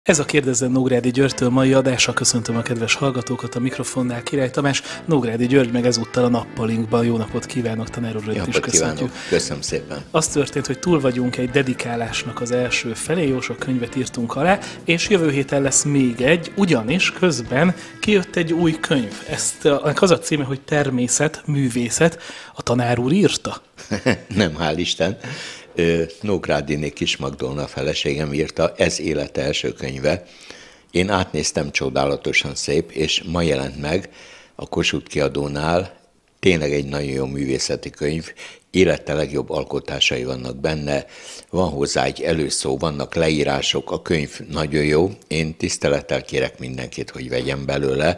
Ez a Kérdezzen Nógrádi Györgytől mai adása. Köszöntöm a kedves hallgatókat, a mikrofonnál Király Tamás, Nógrádi György meg ezúttal a Nappalinkban. Jó napot kívánok, tanár úr, is köszöntjük. Köszönöm szépen. Az történt, hogy túl vagyunk egy dedikálásnak az első felé, jó sok könyvet írtunk alá, és jövő héten lesz még egy, ugyanis közben kijött egy új könyv. Az a címe, hogy Természet, művészet. A tanár úr írta? Nem, hál' Isten. Nógrádiné Kis Magdolna feleségem írta, ez élete első könyve. Én átnéztem, csodálatosan szép, és ma jelent meg a Kossuth kiadónál. Tényleg egy nagyon jó művészeti könyv, élete legjobb alkotásai vannak benne, van hozzá egy előszó, vannak leírások, a könyv nagyon jó. Én tisztelettel kérek mindenkit, hogy vegyen belőle.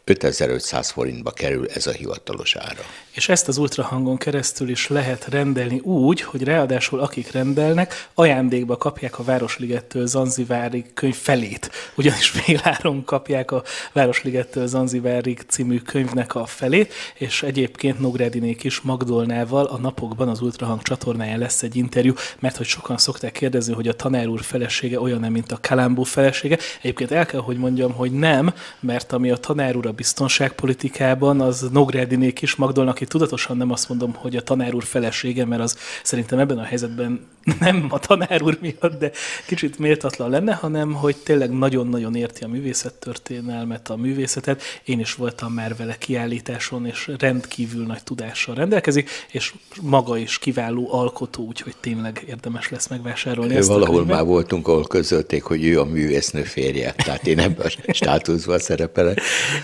5500 forintba kerül, ez a hivatalos ára. És ezt az ultrahangon keresztül is lehet rendelni úgy, hogy ráadásul akik rendelnek, ajándékba kapják a Városligettől Zanzibarig könyv felét. Ugyanis féláron kapják a Városligettől Zanzibarig című könyvnek a felét, és egyébként Nógrádiné Kis Magdolnával a napokban az Ultrahang csatornáján lesz egy interjú, mert hogy sokan szokták kérdezni, hogy a tanár úr felesége olyan-e, mint a Kalambó felesége. Egyébként el kell, hogy mondjam, hogy nem, mert ami a tanár úr a biztonságpolitikában, az Nógrádiné Kis Magdolna, aki tudatosan nem azt mondom, hogy a tanár úr felesége, mert az szerintem ebben a helyzetben nem a tanár úr miatt, de kicsit méltatlan lenne, hanem hogy tényleg nagyon-nagyon érti a művészettörténelmet, a művészetet. Én is voltam már vele kiállításon, és rendkívül nagy tudással rendelkezik, és maga is kiváló alkotó, úgyhogy tényleg érdemes lesz megvásárolni ezt valahol a könyvet. Már voltunk, ahol közölték, hogy ő a művésznő férje, tehát én ebben a státuszban szerepelek.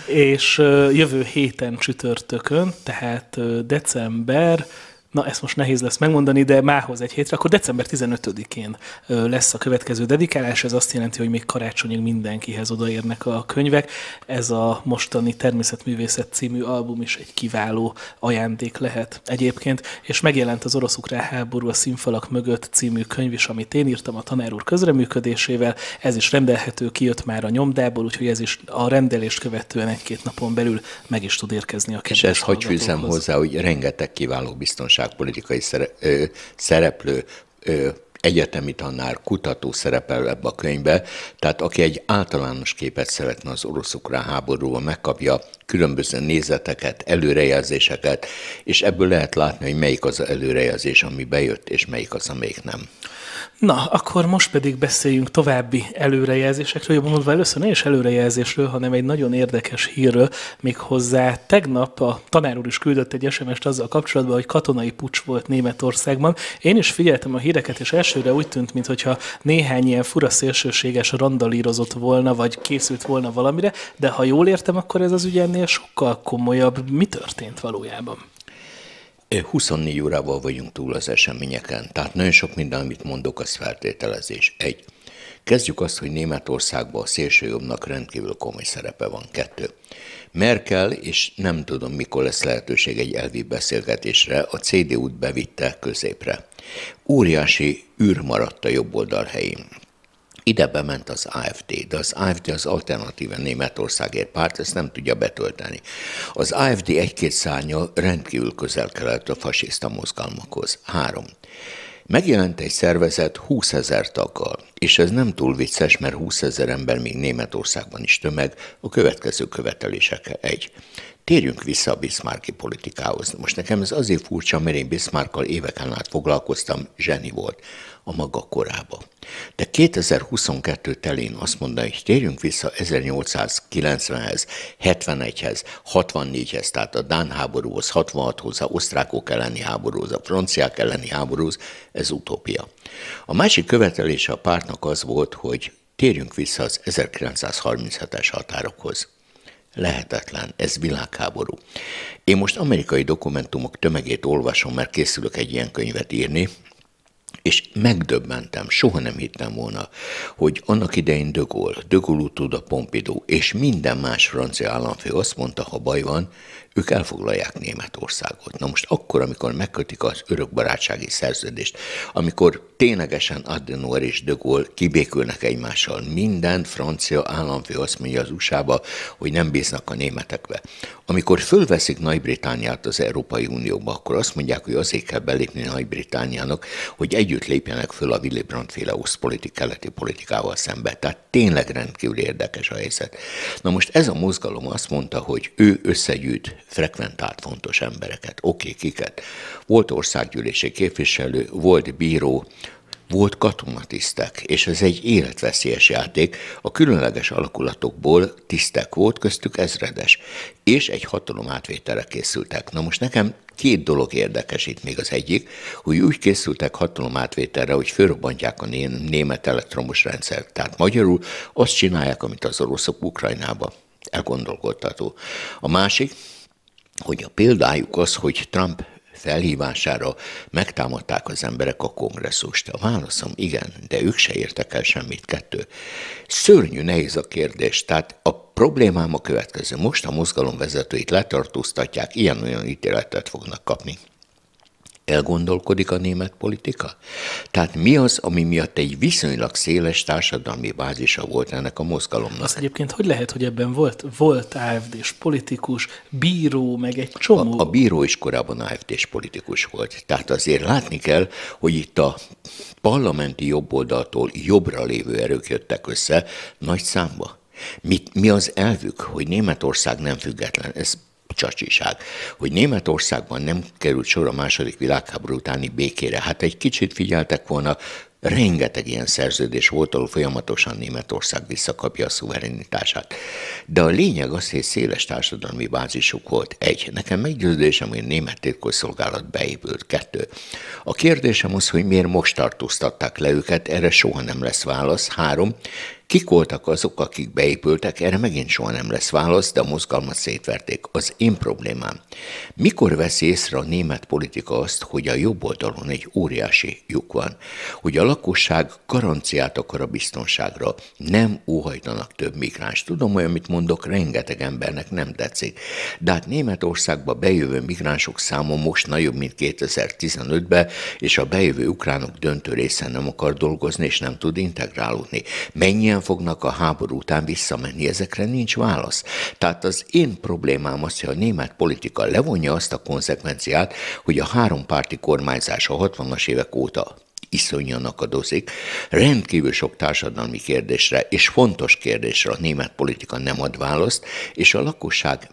És jövő héten csütörtökön, tehát december, na ezt most nehéz lesz megmondani, de mához egy hétre, akkor december 15-én lesz a következő dedikálás. Ez azt jelenti, hogy még karácsonyig mindenkihez odaérnek a könyvek. Ez a mostani Természetművészet című album is egy kiváló ajándék lehet egyébként, és megjelent az Orosz-ukrán háború a színfalak mögött című könyv is, amit én írtam a tanár úr közreműködésével. Ez is rendelhető, kijött már a nyomdából, úgyhogy ez is a rendelést követően egy-két napon belül meg is tud érkezni a kedves és ezt hogy hallgatókhoz. fűzem hozzá, hogy rengeteg kiváló biztonságpolitikai szereplő, egyetemi tanár, kutató szerepel ebbe a könyvbe, tehát aki egy általános képet szeretne az orosz-ukrán háborúról, megkapja különböző nézeteket, előrejelzéseket, és ebből lehet látni, hogy melyik az előrejelzés, ami bejött, és melyik az, amelyik nem. Na, akkor most pedig beszéljünk további előrejelzésekről, jobban mondva először ne is előrejelzésről, hanem egy nagyon érdekes hírről, méghozzá tegnap a tanár úr is küldött egy SMS-t azzal kapcsolatban, hogy katonai puccs volt Németországban. Én is figyeltem a híreket, és elsőre úgy tűnt, mintha néhány ilyen fura szélsőséges randalírozott volna, vagy készült volna valamire, de ha jól értem, akkor ez az ügy ennél sokkal komolyabb. Mi történt valójában? 24 órával vagyunk túl az eseményeken, tehát nagyon sok minden, amit mondok, az feltételezés. 1. Kezdjük azt, hogy Németországban a szélsőjobbnak rendkívül komoly szerepe van. 2. Merkel, és nem tudom, mikor lesz lehetőség egy elvi beszélgetésre, a CDU-t bevitte középre. Óriási űr maradt a jobb oldal helyén. Ide bement az AfD, de az AfD az Alternatíve Németországért párt, ezt nem tudja betölteni. Az AfD egy-két szárnya rendkívül közel került a fasiszta mozgalmakhoz. 3. Megjelent egy szervezet 20 000 taggal, és ez nem túl vicces, mert 20 000 ember még Németországban is tömeg, a következő követelésekkel. 1. Térjünk vissza a Bismarcki politikához. Most nekem ez azért furcsa, mert én Bismarckkal éveken át foglalkoztam, zseni volt a maga korába. De 2022 telén azt mondani, hogy térjünk vissza 1890-hez, 71-hez, 64-hez, tehát a Dán háborúhoz, 66-hoz, a osztrákok elleni háborúhoz, a franciák elleni háborúhoz, ez utópia. A másik követelése a pártnak az volt, hogy térjünk vissza az 1937-es határokhoz. Lehetetlen, ez világháború. Én most amerikai dokumentumok tömegét olvasom, mert készülök egy ilyen könyvet írni, és megdöbbentem, soha nem hittem volna, hogy annak idején de Gaulle utóda Pompidou, és minden más francia államfő azt mondta, ha baj van, ők elfoglalják Németországot. Na most akkor, amikor megkötik az örökbarátsági szerződést, amikor ténylegesen Adenauer és de Gaulle kibékülnek egymással, minden francia államfő azt mondja az USA-ba, hogy nem bíznak a németekbe. Amikor fölveszik Nagy-Britanniát az Európai Unióba, akkor azt mondják, hogy azért kell belépni Nagy-Britanniának, hogy együtt lépjenek föl a Willy Brandt-féle keleti politikával szembe. Tehát tényleg rendkívül érdekes a helyzet. Na most ez a mozgalom azt mondta, hogy ő összegyűjt frekventált fontos embereket. Oké, kiket? Volt országgyűlési képviselő, volt bíró, volt katonatisztek, és ez egy életveszélyes játék. A különleges alakulatokból tisztek volt, köztük ezredes, és egy hatalom átvételre készültek. Na most nekem két dolog érdekes itt még az egyik, hogy úgy készültek hatalom átvételre, hogy fölrobbantják a német elektromos rendszert. Tehát magyarul azt csinálják, amit az oroszok Ukrajnába. Elgondolkodtató. A másik, hogy a példájuk az, hogy Trump felhívására megtámadták az emberek a kongresszust. A válaszom igen, de ők se értek el semmit. 2. Szörnyű nehéz a kérdés. Tehát a problémám a következő. Most a mozgalom vezetőit letartóztatják, ilyen-olyan ítéletet fognak kapni. Elgondolkodik a német politika? Tehát mi az, ami miatt egy viszonylag széles társadalmi bázisa volt ennek a mozgalomnak? Az egyébként hogy lehet, hogy ebben volt AfD-s politikus, bíró, meg egy csomó? A bíró is korábban AfD-s politikus volt. Tehát azért látni kell, hogy itt a parlamenti jobboldaltól jobbra lévő erők jöttek össze nagy számba. Mi az elvük, hogy Németország nem független? Ez csacsiság, hogy Németországban nem került sor a második világháború utáni békére. Hát egy kicsit figyeltek volna, rengeteg ilyen szerződés volt, ahol folyamatosan Németország visszakapja a szuverenitását. De a lényeg az, hogy széles társadalmi bázisuk volt. 1. Nekem meggyőződésem, hogy a német titkosszolgálat beépült. 2. A kérdésem az, hogy miért most tartóztatták le őket, erre soha nem lesz válasz. 3. Kik voltak azok, akik beépültek, erre megint soha nem lesz válasz, de a mozgalmat szétverték. Az én problémám. Mikor veszi észre a német politika azt, hogy a jobb oldalon egy óriási lyuk van, hogy a lakosság garanciát akar a biztonságra, nem óhajtanak több migráns. Tudom, hogy amit mondok, rengeteg embernek nem tetszik. De hát Németországba bejövő migránsok száma most nagyobb, mint 2015-ben, és a bejövő ukránok döntő része nem akar dolgozni, és nem tud integrálódni. Mennyien fognak a háború után visszamenni, ezekre nincs válasz. Tehát az én problémám az, hogy a német politika levonja azt a konzekvenciát, hogy a hárompárti kormányzás a 60-as évek óta iszonyan akadozik, rendkívül sok társadalmi kérdésre és fontos kérdésre a német politika nem ad választ, és a lakosság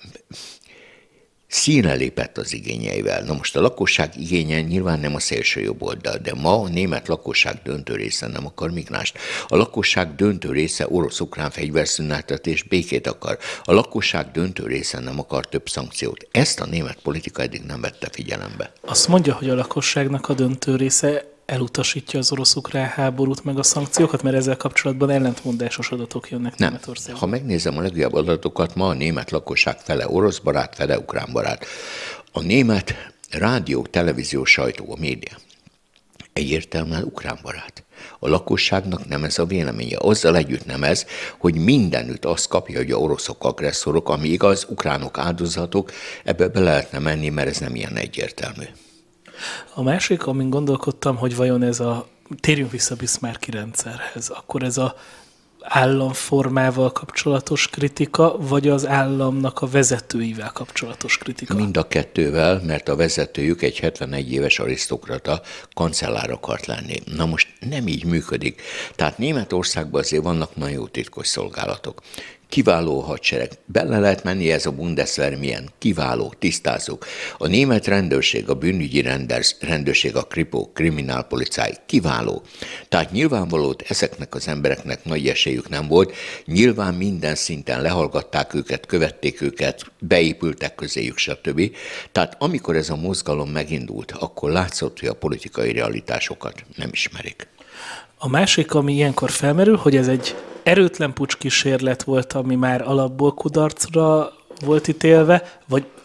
színre lépett az igényeivel. Na most a lakosság igénye nyilván nem a szélső jobb oldal, de ma a német lakosság döntő része nem akar migránst. A lakosság döntő része orosz-ukrán fegyverszünetet és békét akar. A lakosság döntő része nem akar több szankciót. Ezt a német politika eddig nem vette figyelembe. Azt mondja, hogy a lakosságnak a döntő része elutasítja az orosz-ukrán háborút, meg a szankciókat, mert ezzel kapcsolatban ellentmondásos adatok jönnek Németországban. Ha megnézem a legjobb adatokat, ma a német lakosság fele orosz barát, fele ukrán barát. A német rádió, televízió, sajtó, a média egyértelműen ukrán barát. A lakosságnak nem ez a véleménye. Azzal együtt nem ez, hogy mindenütt azt kapja, hogy a oroszok agresszorok, ami igaz, ukránok áldozatok, ebbe be lehetne menni, mert ez nem ilyen egyértelmű. A másik, amin gondolkodtam, hogy vajon térjünk vissza Bismarcki rendszerhez, akkor ez az államformával kapcsolatos kritika, vagy az államnak a vezetőivel kapcsolatos kritika? Mind a kettővel, mert a vezetőjük egy 71 éves arisztokrata kancellár akart lenni. Na most nem így működik. Tehát Németországban azért vannak nagyon jó titkos szolgálatok. Kiváló hadsereg. Bele lehet menni, ez a Bundeswehr milyen kiváló, tisztázók. A német rendőrség, a bűnügyi rendőrség, a Kripo, kriminálpolicáj, kiváló. Tehát nyilvánvaló, ezeknek az embereknek nagy esélyük nem volt. Nyilván minden szinten lehallgatták őket, követték őket, beépültek közéjük, stb. Tehát amikor ez a mozgalom megindult, akkor látszott, hogy a politikai realitásokat nem ismerik. A másik, ami ilyenkor felmerül, hogy ez egy erőtlen pucskísérlet volt, ami már alapból kudarcra volt ítélve, vagy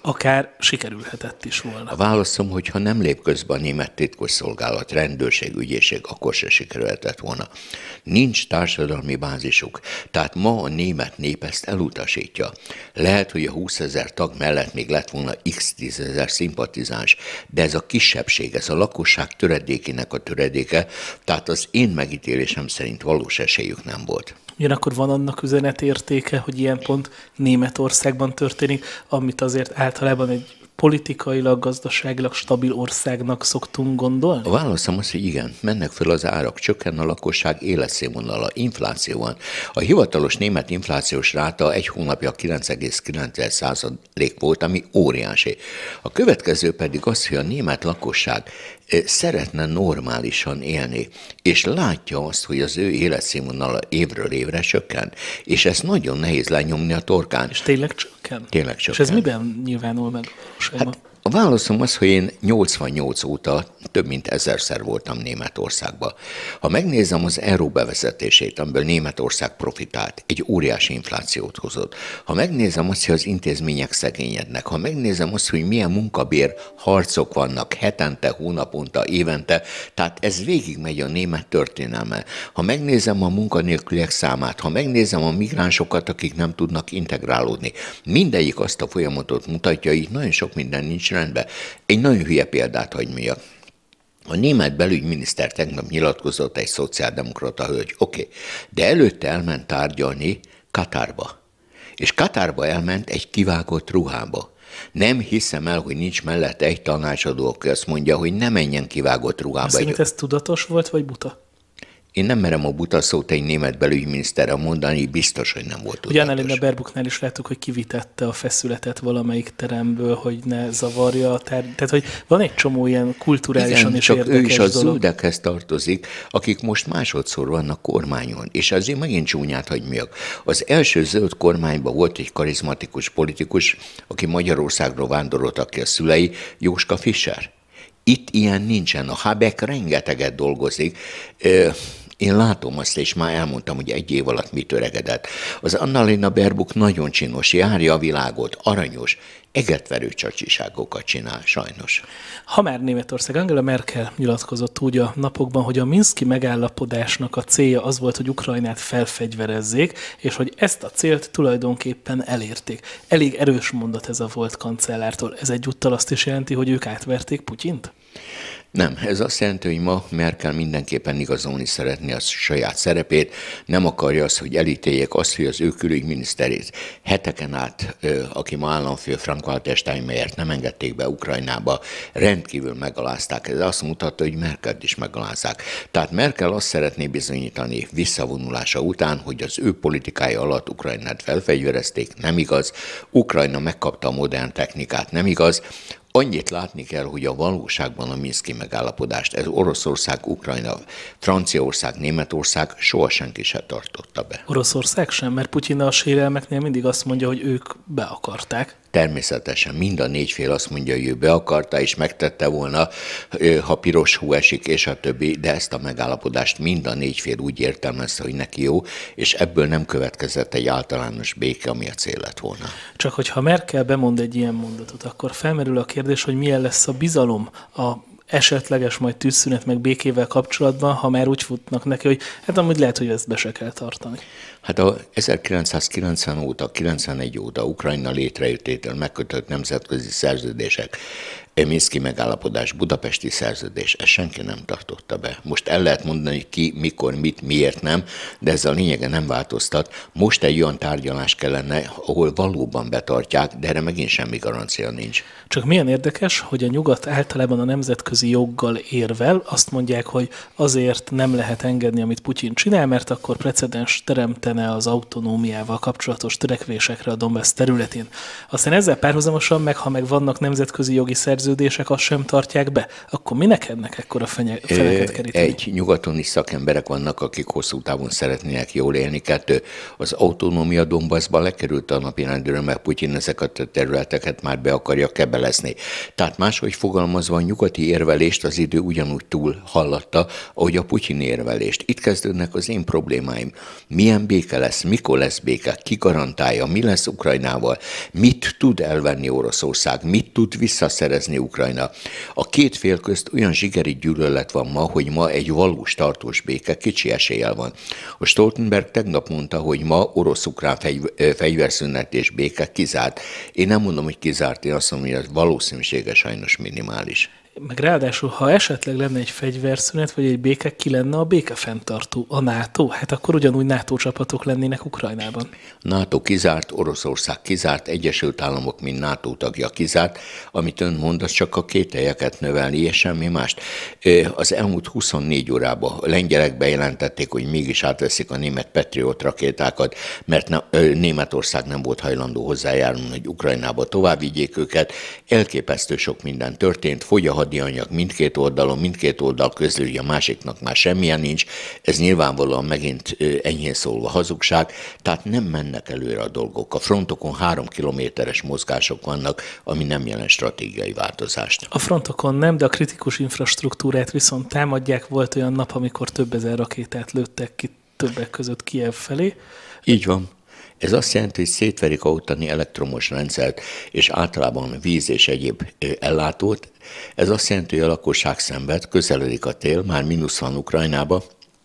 akár sikerülhetett is volna. A válaszom, hogy ha nem lép közbe a német titkosszolgálat, rendőrség, ügyészség, akkor se sikerülhetett volna. Nincs társadalmi bázisuk, tehát ma a német nép ezt elutasítja. Lehet, hogy a 20 000 tag mellett még lett volna x 10 000 szimpatizáns, de ez a kisebbség, ez a lakosság töredékének a töredéke, tehát az én megítélésem szerint valós esélyük nem volt. Ugyanakkor van annak üzenetértéke, hogy ilyen pont Németországban történik, amit azért általában egy politikailag, gazdaságilag stabil országnak szoktunk gondolni? A válaszom az, hogy igen, mennek föl az árak, csökken a lakosság életszínvonala, infláció van. A hivatalos német inflációs ráta egy hónapja 9,9% volt, ami óriási. A következő pedig az, hogy a német lakosság szeretne normálisan élni, és látja azt, hogy az ő életszínvonala évről évre csökken, és ez nagyon nehéz lenyomni a torkán. És tényleg csökken? Tényleg csökken. És ez miben nyilvánul meg? Hát a válaszom az, hogy én 88 óta több mint 1000-szer voltam Németországban. Ha megnézem az euró bevezetését, amiből Németország profitált, egy óriási inflációt hozott. Ha megnézem azt, hogy az intézmények szegényednek, ha megnézem azt, hogy milyen munkabér harcok vannak hetente, hónaponta, évente, tehát ez végigmegy a német történelme. Ha megnézem a munkanélküliek számát, ha megnézem a migránsokat, akik nem tudnak integrálódni, mindegyik azt a folyamatot mutatja, így nagyon sok minden nincs rendben. Egy nagyon hülye példát hagy mondjak. A német belügyminiszter tegnap nyilatkozott, egy szociáldemokrata hölgy, oké, de előtte elment tárgyalni Katárba. És Katárba elment egy kivágott ruhába. Nem hiszem el, hogy nincs mellette egy tanácsadó, aki azt mondja, hogy ne menjen kivágott ruhába. Szerint ez tudatos volt, vagy buta? Én nem merem a buta szót egy német belügyminiszterre mondani, biztos, hogy nem volt tudatos. Ugye Annalena Baerbocknál is láttuk, hogy kivitette a feszületet valamelyik teremből, hogy ne zavarja a tehát, hogy van egy csomó ilyen kulturálisan igen, is csak érdekes ő is a dolog. zöldekhez tartozik, akik most másodszor vannak kormányon, és azért megint csúnyát hagy miak. Az első zöld kormányban volt egy karizmatikus politikus, aki Magyarországról vándoroltak ki a szülei, Jóska Fischer. Itt ilyen nincsen. A Habeck rengeteget dolgozik. Én látom azt, és már elmondtam, hogy egy év alatt mit öregedett. Az Annalena Baerbock nagyon csinos, járja a világot, aranyos, egetverő csacsiságokat csinál, sajnos. Ha már Németország, Angela Merkel nyilatkozott úgy a napokban, hogy a minszki megállapodásnak a célja az volt, hogy Ukrajnát felfegyverezzék, és hogy ezt a célt tulajdonképpen elérték. Elég erős mondat ez a volt kancellártól. Ez egyúttal azt is jelenti, hogy ők átverték Putyint? Nem, ez azt jelenti, hogy ma Merkel mindenképpen igazolni szeretné a saját szerepét, nem akarja azt, hogy elítéljék azt, hogy az ő külügyminiszterét heteken át, aki ma államfő, Frank-Walter Steinmeiert nem engedték be Ukrajnába, rendkívül megalázták. Ez azt mutatta, hogy Merkelt is megalázzák. Tehát Merkel azt szeretné bizonyítani visszavonulása után, hogy az ő politikája alatt Ukrajnát felfegyverezték, nem igaz, Ukrajna megkapta a modern technikát, nem igaz. Annyit látni kell, hogy a valóságban a minszki megállapodást, ez Oroszország, Ukrajna, Franciaország, Németország soha senki se tartotta be. Oroszország sem, mert Putyin a sérelmeknél mindig azt mondja, hogy ők be akarták. Természetesen mind a négy fél azt mondja, hogy ő be akarta, és megtette volna, ha piros hú esik, és a többi, de ezt a megállapodást mind a négy fél úgy értelmezte, hogy neki jó, és ebből nem következett egy általános béke, ami a cél lett volna. Csak hogyha Merkel bemond egy ilyen mondatot, akkor felmerül a kérdés, hogy milyen lesz a bizalom a esetleges majd tűzszünet meg békével kapcsolatban, ha már úgy futnak neki, hogy hát amúgy lehet, hogy ezt be se kell tartani. Hát a 1990 óta, 91 óta Ukrajna létrejöttétől megkötött nemzetközi szerződések, minszki megállapodás, budapesti szerződés, ezt senki nem tartotta be. Most el lehet mondani ki, mikor, mit, miért nem, de ez a lényege nem változtat. Most egy olyan tárgyalás kellene, ahol valóban betartják, de erre megint semmi garancia nincs. Csak milyen érdekes, hogy a nyugat általában a nemzetközi joggal érvel, azt mondják, hogy azért nem lehet engedni, amit Putyin csinál, mert akkor precedens teremtene az autonómiával kapcsolatos törekvésekre a Donbass területén. Aztán ezzel párhuzamosan meg, ha meg vannak nemzetközi jogi szerződések, azt sem tartják be, akkor minek ennek ekkora feneket keríteni? Egy, nyugaton is szakemberek vannak, akik hosszú távon szeretnének jól élni. 2, az autonómia Donbassban lekerült a napirendről, mert Putyin ezeket a területeket már be akarja kebelezni. Tehát máshogy fogalmazva a nyugati érvelést az idő ugyanúgy túl hallatta, ahogy a Putyin érvelést. Itt kezdődnek az én problémáim. Milyen béke béke lesz, mikor lesz béke, ki garantálja, mi lesz Ukrajnával, mit tud elvenni Oroszország, mit tud visszaszerezni Ukrajna. A két fél közt olyan zsigeri gyűlölet van ma, hogy ma egy valós tartós béke kicsi eséllyel van. A Stoltenberg tegnap mondta, hogy ma orosz-ukrán fegyverszünet és béke kizárt. Én nem mondom, hogy kizárt, én azt mondom, hogy a valószínűsége sajnos minimális. Meg ráadásul, ha esetleg lenne egy fegyverszünet, vagy egy béke, ki lenne a békefenntartó? A NATO? Hát akkor ugyanúgy NATO csapatok lennének Ukrajnában. NATO kizárt, Oroszország kizárt, Egyesült Államok, mint NATO tagja kizárt, amit ön mond, az csak a kételyeket növelni, és semmi mást. Az elmúlt 24 órában a lengyelek bejelentették, hogy mégis átveszik a német Patriot rakétákat, mert Németország nem volt hajlandó hozzájárulni, hogy Ukrajnába tovább vigyék őket. Elképesztő sok minden történt, fogy a hadianyag mindkét oldalon, mindkét oldal közül, hogy a másiknak már semmilyen nincs. Ez nyilvánvalóan megint enyhén szólva hazugság, tehát nem mennek előre a dolgok. A frontokon 3 kilométeres mozgások vannak, ami nem jelent stratégiai változást. A frontokon nem, de a kritikus infrastruktúrát viszont támadják. Volt olyan nap, amikor több ezer rakétát lőttek ki, többek között Kijev felé. Így van. Ez azt jelenti, hogy szétverik a ottani elektromos rendszert, és általában víz és egyéb ellátót. Ez azt jelenti, hogy a lakosság szenved, közeledik a tél, már mínusz van Ukrajnába.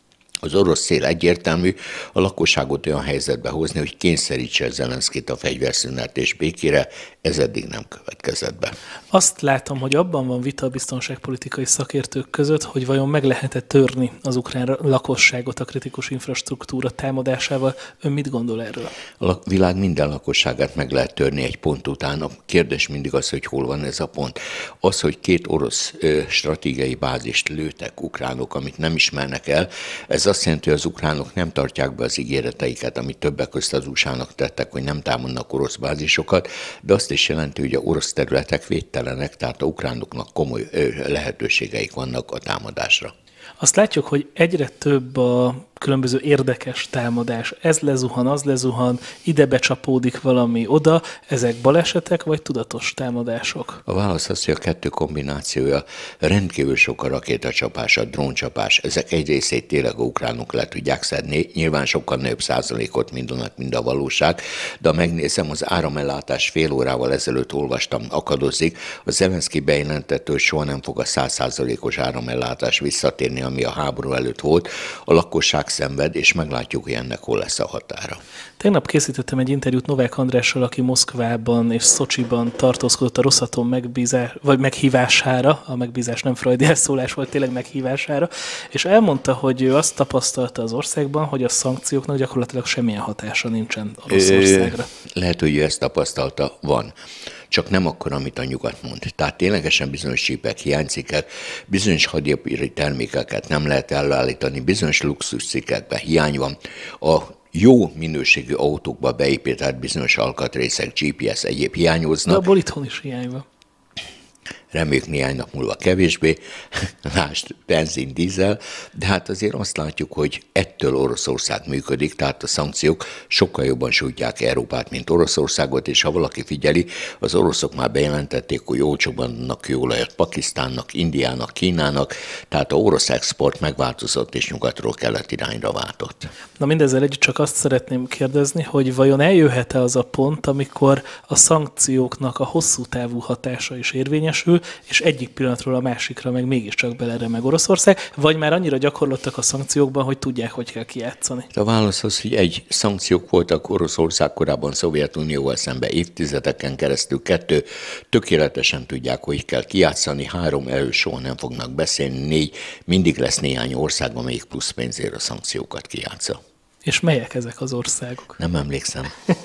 Az orosz cél egyértelmű, a lakosságot olyan helyzetbe hozni, hogy kényszerítse Zelenszkit a fegyverszünet és békére, ez eddig nem következett be. Azt látom, hogy abban van vita a biztonságpolitikai szakértők között, hogy vajon meg lehet-e törni az ukrán lakosságot a kritikus infrastruktúra támadásával. Ön mit gondol erről? A világ minden lakosságát meg lehet törni egy pont után. A kérdés mindig az, hogy hol van ez a pont. Az, hogy 2 orosz stratégiai bázist lőttek ukránok, amit nem ismernek el, ez azt jelenti, hogy az ukránok nem tartják be az ígéreteiket, amit többek között az USA-nak tettek, hogy nem támadnak orosz bázisokat, de azt is jelenti, hogy a orosz területek védtelenek, tehát a ukránoknak komoly lehetőségeik vannak a támadásra. Azt látjuk, hogy egyre több a különböző érdekes támadás. Ez lezuhan, az lezuhan, ide becsapódik valami oda. Ezek balesetek vagy tudatos támadások? A válasz az, hogy a kettő kombinációja, rendkívül sok a rakétacsapás, a dróncsapás. Ezek egy részét tényleg a ukránok le tudják szedni. Nyilván sokkal nagyobb százalékot mondanak, mint a valóság, de ha megnézem, az áramellátás fél órával ezelőtt olvastam, akadozik. A Zelenszky bejelentette, hogy soha nem fog a 100%-os áramellátás visszatérni, ami a háború előtt volt. A lakosság szenved, és meglátjuk, hogy ennek hol lesz a határa. Tegnap készítettem egy interjút Novák Andrással, aki Moszkvában és Szocsiban tartózkodott a Rosatom meghívására, a megbízás nem freudi elszólás volt, tényleg meghívására, és elmondta, hogy ő azt tapasztalta az országban, hogy a szankcióknak gyakorlatilag semmilyen hatása nincsen Oroszországra. Lehet, hogy ő ezt tapasztalta, van. Csak nem akkor, amit a nyugat mond. Tehát ténylegesen bizonyos csípek, hiánycikkek, bizonyos hadipari termékeket nem lehet előállítani, bizonyos luxuscikkekben hiány van. A jó minőségű autókba beépített bizonyos alkatrészek, GPS egyéb hiányoznak. De abból itthon is hiány van. Reméljük néhány nap múlva kevésbé, lásd, benzin, dízel, de hát azért azt látjuk, hogy ettől Oroszország működik, tehát a szankciók sokkal jobban sújtják Európát, mint Oroszországot, és ha valaki figyeli, az oroszok már bejelentették, hogy olcsóban adnak kőolajat Pakisztánnak, Indiának, Kínának, tehát a orosz export megváltozott, és nyugatról kelet irányra váltott. Na mindezzel együtt csak azt szeretném kérdezni, hogy vajon eljöhet-e az a pont, amikor a szankcióknak a hosszú távú hatása is érvényesül, és egyik pillanatról a másikra meg mégiscsak beleremeg Oroszország, vagy már annyira gyakorlottak a szankciókban, hogy tudják, hogy kell kijátszani? A válasz az, hogy szankciók voltak Oroszország korábban Szovjetunióval szemben évtizedeken keresztül, 2 tökéletesen tudják, hogy kell kijátszani, 3 erről soha nem fognak beszélni, 4 mindig lesz néhány ország, amelyik plusz pénzért a szankciókat kijátsza. És melyek ezek az országok? Nem emlékszem.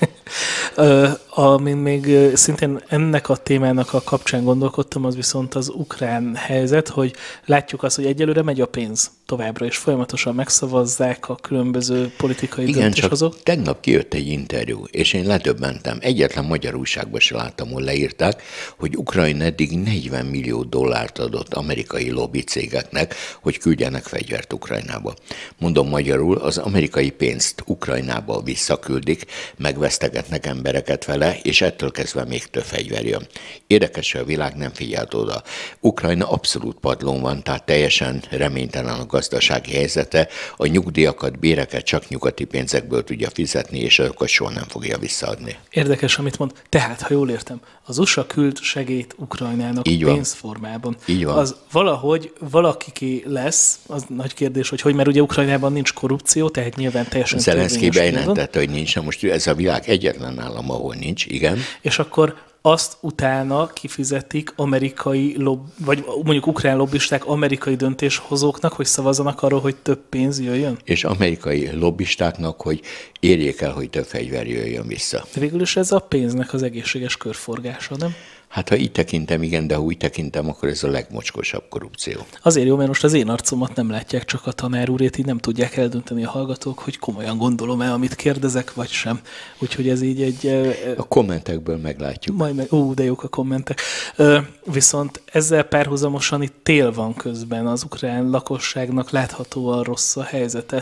Amin még szintén ennek a témának a kapcsán gondolkodtam, az viszont az ukrán helyzet, hogy látjuk azt, hogy egyelőre megy a pénz továbbra, és folyamatosan megszavazzák a különböző politikai döntéshozók. Csak tegnap kijött egy interjú, és én ledöbbentem. Egyetlen magyar újságban se láttam, hol leírták, hogy Ukrajna eddig 40 millió dollárt adott amerikai lobby cégeknek, hogy küldjenek fegyvert Ukrajnába. Mondom magyarul, az amerikai pénzt Ukrajnába visszaküldik, megvesztegetnek embereket, embereket vele, és ettől kezdve még több fegyver jön. Érdekes, hogy a világ nem figyelt oda. Ukrajna abszolút padlón van, tehát teljesen reménytelen a gazdasági helyzete, a nyugdíjakat, béreket csak nyugati pénzekből tudja fizetni, és azokat soha nem fogja visszaadni. Érdekes, amit mond. Tehát, ha jól értem, az USA küld segélyt Ukrajnának pénzformában. Így van. Az valahogy valakiké lesz, az nagy kérdés, hogy mert ugye Ukrajnában nincs korrupció, tehát nyilván teljesen Zelenszky bejelentette, hogy nincs, most ez a világ egyetlen állam, ahol nincs, igen. És akkor azt utána kifizetik amerikai, vagy mondjuk ukrán lobbisták amerikai döntéshozóknak, hogy szavazzanak arról, hogy több pénz jöjjön? És amerikai lobbistáknak, hogy érjék el, hogy több fegyver jöjjön vissza. De végül is ez a pénznek az egészséges körforgása, nem? Hát ha így tekintem, igen, de ha úgy tekintem, akkor ez a legmocskosabb korrupció. Azért jó, mert most az én arcomat nem látják, csak a tanár úrét, így nem tudják eldönteni a hallgatók, hogy komolyan gondolom-e, amit kérdezek, vagy sem. Úgyhogy ez így egy... A kommentekből meglátjuk. De jók a kommentek. Viszont ezzel párhuzamosan itt tél van közben, az ukrán lakosságnak láthatóan rossz a helyzete.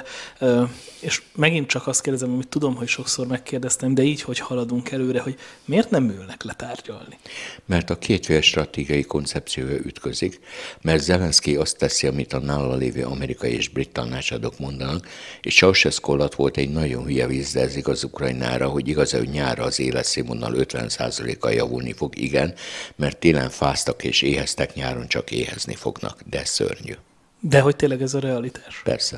És megint csak azt kérdezem, amit tudom, hogy sokszor megkérdeztem, de így, hogy haladunk előre, hogy miért nem ülnek letárgyalni? Mert a két fél stratégiai koncepciója ütközik, mert Zelenszky azt teszi, amit a nála lévő amerikai és brit tanácsadók mondanak, és Ceausescu alatt volt egy nagyon hülye víz, de ez igaz Ukrajnára, hogy igaz, hogy nyárra az életszínvonal 50%-kal javulni fog, igen, mert télen fáztak és éheztek, nyáron csak éhezni fognak, de szörnyű. De hogy tényleg ez a realitás? Persze.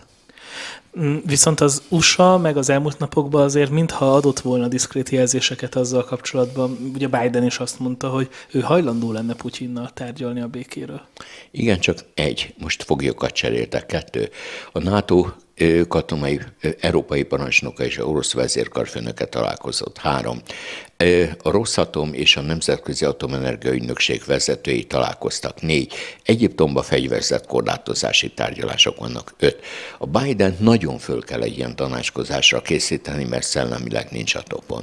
Viszont az USA meg az elmúlt napokban azért mintha adott volna diszkrét jelzéseket azzal kapcsolatban. Ugye Biden is azt mondta, hogy ő hajlandó lenne Putyinnal tárgyalni a békéről. Igen, csak most foglyokat cseréltek, 2. A NATO katonai európai parancsnoka és orosz vezérkarfőnöke találkozott, 3. A Rosszatom és a Nemzetközi Atomenergia Ügynökség vezetői találkoztak, 4. Egyiptomban fegyverzett korlátozási tárgyalások vannak, 5. A Biden nagyon föl kell egy ilyen tanácskozásra készíteni, mert szellemileg nincs a topon.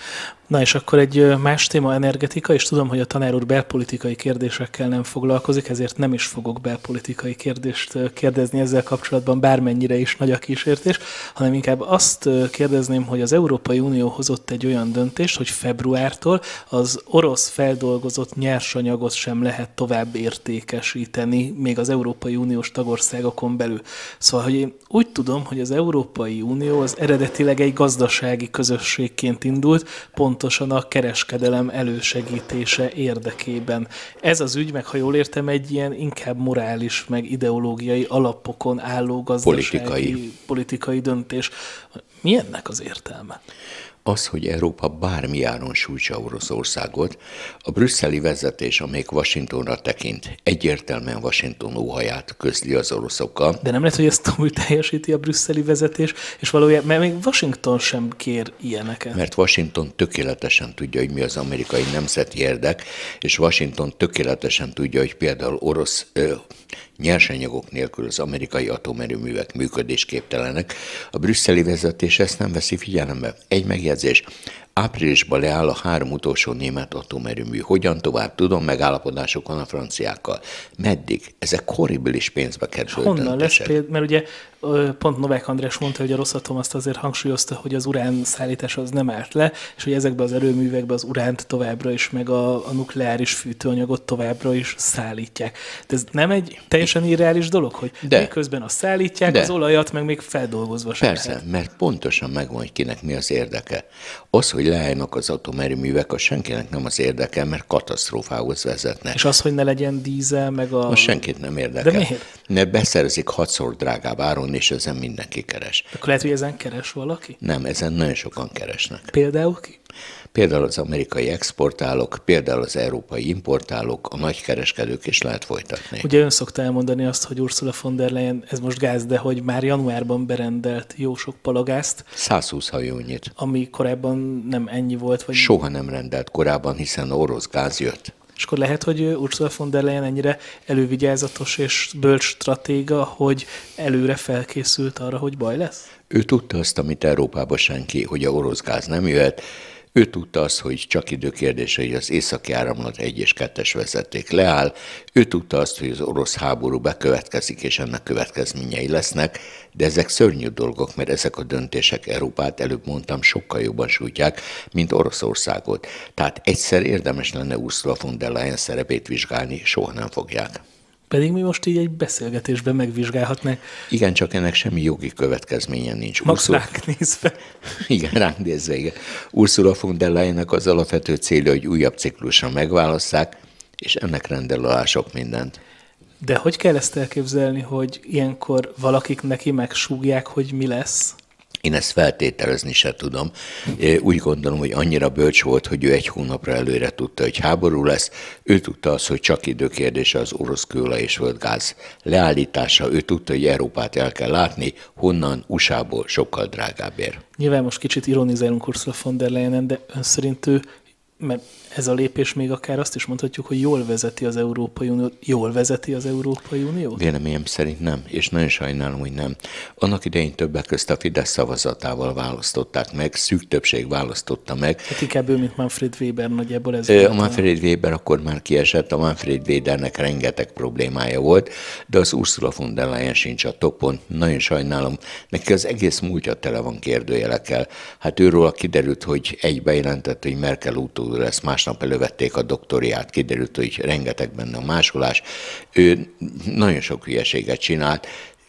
Na és akkor egy más téma, energetika, és tudom, hogy a tanár úr belpolitikai kérdésekkel nem foglalkozik, ezért nem is fogok belpolitikai kérdést kérdezni ezzel kapcsolatban, bármennyire is nagy a kísértés, hanem inkább azt kérdezném, hogy az Európai Unió hozott egy olyan döntést, hogy februártól az orosz feldolgozott nyersanyagot sem lehet tovább értékesíteni, még az Európai Uniós tagországokon belül. Szóval, hogy én úgy tudom, hogy az Európai Unió az eredetileg egy gazdasági közösségként indult, pontosan a kereskedelem elősegítése érdekében. Ez az ügy, meg ha jól értem, egy ilyen inkább morális, meg ideológiai alapokon álló gazdasági, politikai döntés. Mi ennek az értelme? Az, hogy Európa bármi áron sújtsa Oroszországot, a brüsszeli vezetés, amelyik Washingtonra tekint, egyértelműen Washington óhaját közli az oroszokkal. De nem lehet, hogy ezt túl teljesíti a brüsszeli vezetés, és valójában, mert még Washington sem kér ilyeneket. Mert Washington tökéletesen tudja, hogy mi az amerikai nemzeti érdek, és Washington tökéletesen tudja, hogy például orosz nyersanyagok nélkül az amerikai atomerőművek működésképtelenek. A brüsszeli vezetés ezt nem veszi figyelembe. Egy megjegyzés. Áprilisban leáll a 3 utolsó német atomerőmű. Hogyan tovább? Tudom, megállapodások van a franciákkal. Meddig? Ezek horribilis pénzbe kerül. Honnan lesz például? Mert ugye pont Novák András mondta, hogy a Rosszatom azt azért hangsúlyozta, hogy az urán szállítás az nem állt le, és hogy ezekben az erőművekben az uránt továbbra is, meg a nukleáris fűtőanyagot továbbra is szállítják. De ez nem egy teljesen irreális dolog, hogy miközben azt szállítják, az olajat meg még feldolgozva sem. Persze, lehet. Mert pontosan megvan, hogy kinek mi az érdeke. Az, hogy leállnak az atomerőművek, az senkinek nem az érdeke, mert katasztrófához vezetnek. És az, hogy ne legyen dízel, meg a... Az senkit nem érdekel. De miért? Mert beszerzik 6-szor drágább áron, és ezen mindenki keres. Akkor lehet, hogy ezen keres valaki? Nem, ezen nagyon sokan keresnek. Például ki? Például az amerikai exportálók, például az európai importálók, a nagykereskedők is lehet folytatni. Ugye ön szokta elmondani azt, hogy Ursula von der Leyen, ez most gáz, de hogy már januárban berendelt jó sok palagázt. 120 hajónyit. Ami korábban nem ennyi volt. Vagy... Soha nem rendelt korábban, hiszen orosz gáz jött. És akkor lehet, hogy Ursula von der Leyen ennyire elővigyázatos és bölcs stratéga, hogy előre felkészült arra, hogy baj lesz? Ő tudta azt, amit Európában senki, hogy a orosz gáz nem jöhet. Ő tudta azt, hogy csak időkérdése, hogy az északi áramlat 1 és 2-es vezeték leáll. Ő tudta azt, hogy az orosz háború bekövetkezik, és ennek következményei lesznek, de ezek szörnyű dolgok, mert ezek a döntések Európát, előbb mondtam, sokkal jobban sújtják, mint Oroszországot. Tehát egyszer érdemes lenne Ursula von der Leyen szerepét vizsgálni, soha nem fogják. Pedig mi most így egy beszélgetésben megvizsgálhatnánk. Igen, csak ennek semmi jogi következménye nincs. Max ránk nézve. Igen, ránk nézve, igen. Ursula von der Leyennek az alapvető célja, hogy újabb ciklusra megválasszák, és ennek rendel alá sok mindent. De hogy kell ezt elképzelni, hogy ilyenkor valakik neki megsúgják, hogy mi lesz? Én ezt feltételezni se tudom. Úgy gondolom, hogy annyira bölcs volt, hogy ő 1 hónapra előre tudta, hogy háború lesz. Ő tudta azt, hogy csak időkérdése az orosz kőolaj és földgáz leállítása. Ő tudta, hogy Európát el kell látni, honnan, USA-ból sokkal drágábbért. Nyilván most kicsit ironizálunk Ursula von der Leyenen, de ön szerint ő, mert ez a lépés még akár azt is mondhatjuk, hogy jól vezeti az Európai Uniót. Jól vezeti az Európai Uniót? Véleményem szerint nem, és nagyon sajnálom, hogy nem. Annak idején többek közt a Fidesz szavazatával választották meg, szűk többség választotta meg. Hát inkább ő, mint Manfred Weber, nagyjából ez A Manfred Weber akkor már kiesett, a Manfred Webernek rengeteg problémája volt, de az Ursula von der Leyen sincs a topon. Nagyon sajnálom, neki az egész múltja tele van kérdőjelekkel. Hát őről kiderült, hogy egy bejelentett, hogy Merkel utódó lesz, másnap elővették a doktoriát, kiderült, hogy rengeteg benne a másolás. Ő nagyon sok hülyeséget csinált,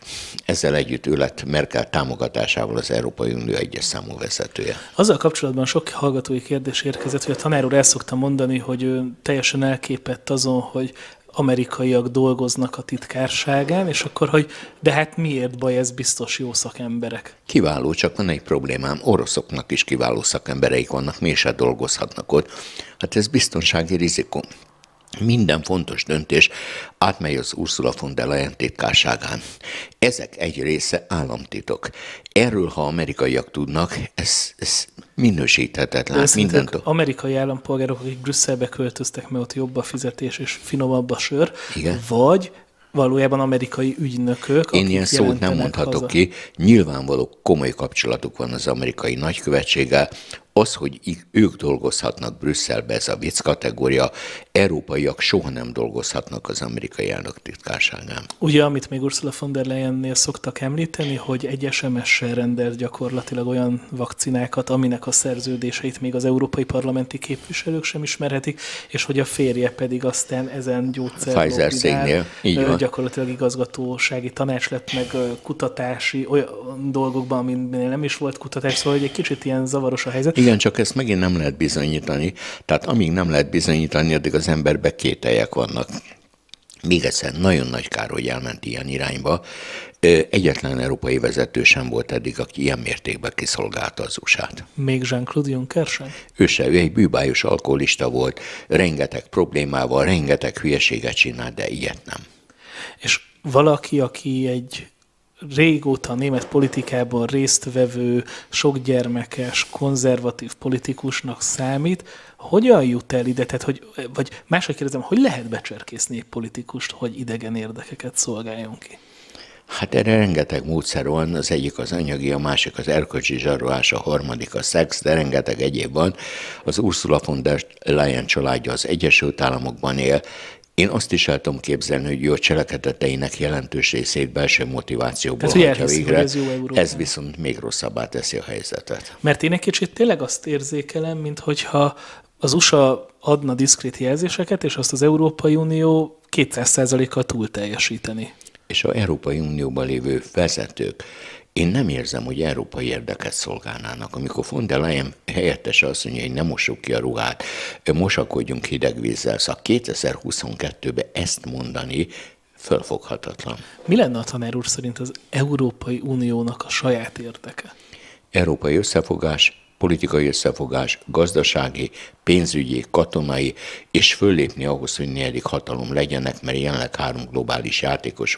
ezzel együtt ő lett Merkel támogatásával az Európai Unió 1-es számú vezetője. Azzal kapcsolatban sok hallgatói kérdés érkezett, hogy a tanár úr el szokta mondani, hogy ő teljesen elképett azon, hogy amerikaiak dolgoznak a titkárságán, és akkor, hogy de hát miért baj, ez biztos jó szakemberek. Kiváló, csak van egy problémám, oroszoknak is kiváló szakembereik vannak, mégse dolgozhatnak ott. Hát ez biztonsági rizikó. Minden fontos döntés átmegy az Ursula von der Leyen titkárságán. Ezek egy része államtitok. Erről, ha amerikaiak tudnak, ez minősíthetetlen. Amerikai állampolgárok, akik Brüsszelbe költöztek, mert ott jobb a fizetés és finomabb a sör, igen. Vagy valójában amerikai ügynökök, Én ilyen szót nem mondhatok ki. Nyilvánvaló komoly kapcsolatuk van az amerikai nagykövetséggel. Az, hogy ők dolgozhatnak Brüsszelbe, ez a vicc kategória, európaiak soha nem dolgozhatnak az amerikai elnök titkárságán. Ugye, amit még Ursula von der Leyennél szoktak említeni, hogy egy SMS-sel rendelt gyakorlatilag olyan vakcinákat, aminek a szerződéseit még az európai parlamenti képviselők sem ismerhetik, és hogy a férje pedig aztán ezen Pfizer cégnél gyakorlatilag igazgatósági tanács lett, meg kutatási olyan dolgokban, aminél nem is volt kutatás, szóval hogy egy kicsit ilyen zavaros a helyzet. Igen, csak ezt megint nem lehet bizonyítani. Tehát amíg nem lehet bizonyítani, addig az emberben kételyek vannak. Még egyszer, nagyon nagy kár, hogy elment ilyen irányba. Egyetlen európai vezető sem volt eddig, aki ilyen mértékben kiszolgálta az USA-t. Még Jean-Claude Juncker sem? Ő egy bűbájos alkoholista volt, rengeteg problémával, rengeteg hülyeséget csinált, de ilyet nem. És valaki, aki egy régóta a német politikában résztvevő, sokgyermekes, konzervatív politikusnak számít, hogyan jut el ide? Tehát, vagy máshogy kérdezem, hogy lehet becserkészni egy politikust, hogy idegen érdekeket szolgáljon ki? Hát erre rengeteg módszer van, az egyik az anyagi, a másik az erkölcsi zsarolás, a harmadik a szex, de rengeteg egyéb van. Az Ursula von der Leyen családja az Egyesült Államokban él. Én azt is el tudom képzelni, hogy jó cselekedeteinek jelentős részét belső motivációból hagyja végre. Ez viszont még rosszabbá teszi a helyzetet. Mert én egy kicsit tényleg azt érzékelem, minthogyha az USA adna diszkrét jelzéseket, és azt az Európai Unió 200%-kal túl teljesíteni. És az Európai Unióban lévő vezetők, én nem érzem, hogy európai érdeket szolgálnának. Amikor von der Leyen helyettese azt mondja, hogy ne mossuk ki a ruhát, mosakodjunk hideg vízzel, szóval 2022-ben ezt mondani fölfoghatatlan. Mi lenne a tanár úr szerint az Európai Uniónak a saját érdeke? Európai összefogás, politikai összefogás, gazdasági, pénzügyi, katonai, és föllépni ahhoz, hogy negyedik hatalom legyenek, mert jelenleg 3 globális játékos van,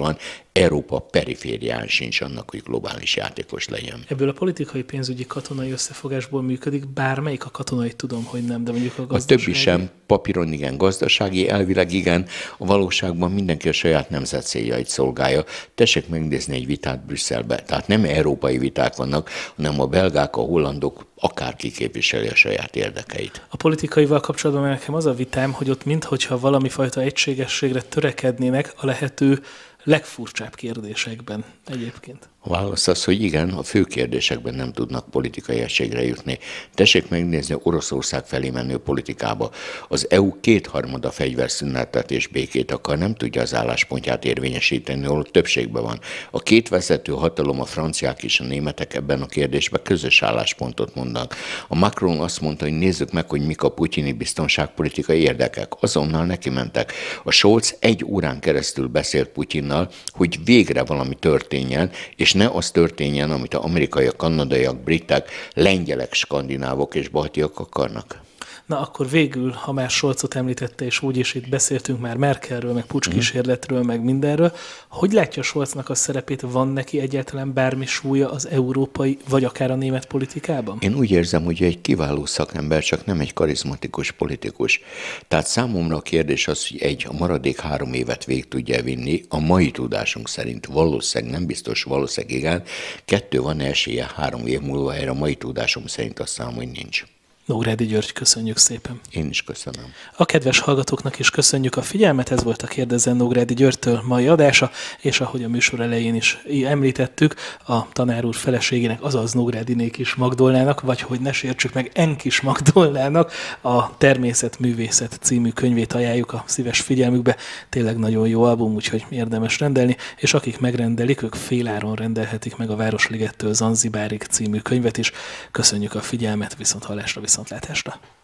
Európa periférián sincs annak, hogy globális játékos legyen. Ebből a politikai, pénzügyi, katonai összefogásból működik bármelyik? A katonai tudom, hogy nem, de mondjuk a gazdasági. A többi sem, papíron igen, gazdasági, elvileg igen, a valóságban mindenki a saját nemzet céljait szolgálja. Tessék megnézni egy vitát Brüsszelbe. Tehát nem európai viták vannak, hanem a belgák, a hollandok, akárki képviseli a saját érdekeit. A politikaival kapcsolatban nekem az a vitám, hogy ott minthogyha valami fajta egységességre törekednének a lehető legfurcsább kérdésekben egyébként. A válasz az, hogy igen, a fő kérdésekben nem tudnak politikai egységre jutni. Tessék megnézni Oroszország felé menő politikába. Az EU 2/3 fegyverszünetet és békét akar, nem tudja az álláspontját érvényesíteni, ahol többségben van. A két vezető hatalom, a franciák és a németek ebben a kérdésben közös álláspontot mondanak. A Macron azt mondta, hogy nézzük meg, hogy mik a putyini biztonságpolitikai érdekek. Azonnal neki mentek. A Scholz 1 órán keresztül beszélt Putyinnal, hogy végre valami történjen, és ne az történjen, amit az amerikaiak, kanadaiak, britek, lengyelek, skandinávok és baltiak akarnak. Na akkor végül, ha már Scholzot említette, és úgyis itt beszéltünk már Merkelről, meg pucskísérletről, meg mindenről, hogy látja Scholznak a szerepét, van neki egyáltalán bármi súlya az európai, vagy akár a német politikában? Én úgy érzem, hogy egy kiváló szakember, csak nem egy karizmatikus politikus. Tehát számomra a kérdés az, hogy a maradék 3 évet végig tudja vinni, a mai tudásunk szerint valószínűleg, nem biztos, valószínűleg igen, 2 van esélye 3 év múlva, erre a mai tudásom szerint azt számom, hogy nincs. Nógrádi György, köszönjük szépen. Én is köszönöm. A kedves hallgatóknak is köszönjük a figyelmet, ez volt a Kérdezzen Nógrádi Györgytől mai adása, és ahogy a műsor elején is említettük, a tanár úr feleségének, azaz Nógrádiné Kis Magdolnának, vagy hogy ne sértsük meg, Kis Magdolnának a Természetművészet című könyvét ajánljuk a szíves figyelmükbe. Tényleg nagyon jó album, úgyhogy érdemes rendelni, és akik megrendelik, ők féláron rendelhetik meg a Városligettől Zanzibárig című könyvet is. Köszönjük a figyelmet, viszonthallásra, viszontlátásra.